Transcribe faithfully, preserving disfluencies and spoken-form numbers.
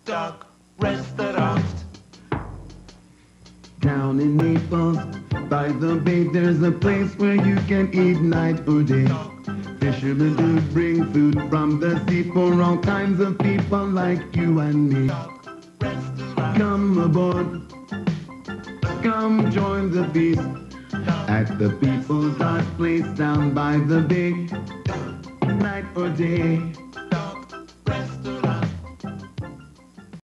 Dock Restaurant. Down in Naples, by the bay, there's a place where you can eat night or day. Fishermen do bring food from the sea for all kinds of people like you and me. Come aboard, come join the feast at the People's Dock Place down by the bay. Night or day.